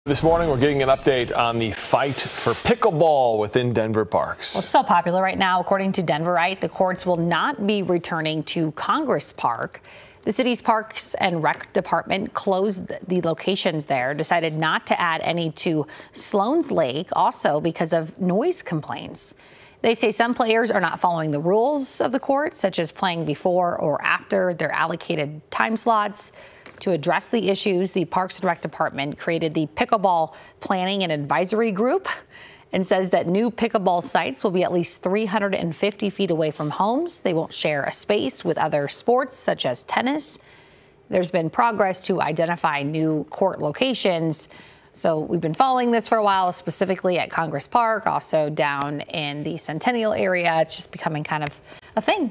This morning, we're getting an update on the fight for pickleball within Denver parks. Well, it's so popular right now. According to Denverite, the courts will not be returning to Congress Park. The city's Parks and Rec Department closed the locations there, decided not to add any to Sloan's Lake, also because of noise complaints. They say some players are not following the rules of the court, such as playing before or after their allocated time slots. To address the issues, the Parks and Rec Department created the Pickleball Planning and Advisory Group and says that new pickleball sites will be at least 350 feet away from homes. They won't share a space with other sports such as tennis. There's been progress to identify new court locations. So we've been following this for a while, specifically at Congress Park, also down in the Centennial area. It's just becoming kind of a thing.